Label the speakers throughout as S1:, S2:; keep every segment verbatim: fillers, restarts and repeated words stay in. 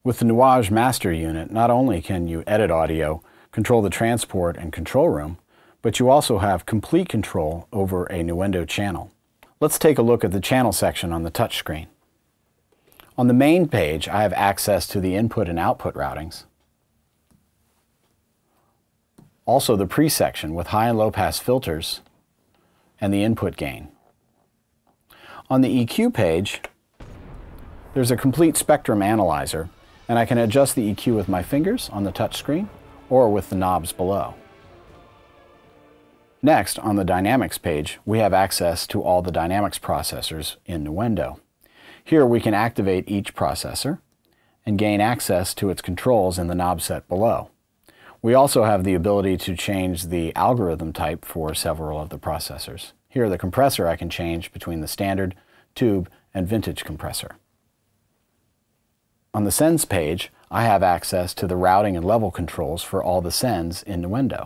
S1: With the NUAGE Master unit, not only can you edit audio, control the transport and control room, but you also have complete control over a NUENDO channel. Let's take a look at the channel section on the touchscreen. On the main page, I have access to the input and output routings. Also the pre-section with high and low pass filters and the input gain. On the E Q page, there's a complete spectrum analyzer, and I can adjust the E Q with my fingers on the touchscreen or with the knobs below. Next, on the Dynamics page, we have access to all the Dynamics processors in NUENDO. Here we can activate each processor and gain access to its controls in the knob set below. We also have the ability to change the algorithm type for several of the processors. Here, the compressor I can change between the standard, tube, and vintage compressor. On the Sends page, I have access to the routing and level controls for all the sends in NUENDO.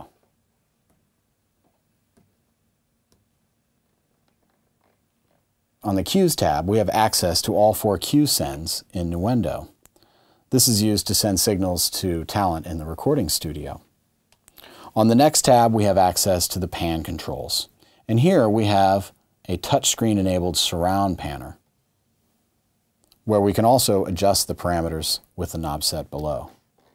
S1: On the Cues tab, we have access to all four cue sends in NUENDO. This is used to send signals to talent in the recording studio. On the next tab, we have access to the pan controls. And here we have a touchscreen-enabled surround panner, where we can also adjust the parameters with the knob set below.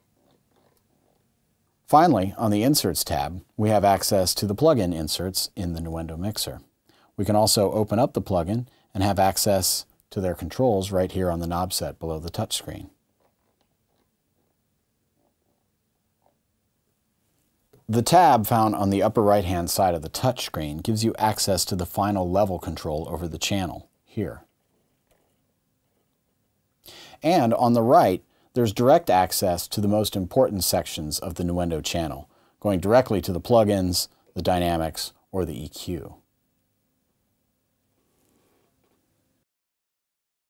S1: Finally, on the Inserts tab, we have access to the plugin inserts in the NUENDO mixer. We can also open up the plugin and have access to their controls right here on the knob set below the touchscreen. The tab found on the upper right-hand side of the touchscreen gives you access to the final level control over the channel, here. And on the right, there's direct access to the most important sections of the NUENDO channel, going directly to the plugins, the dynamics, or the E Q.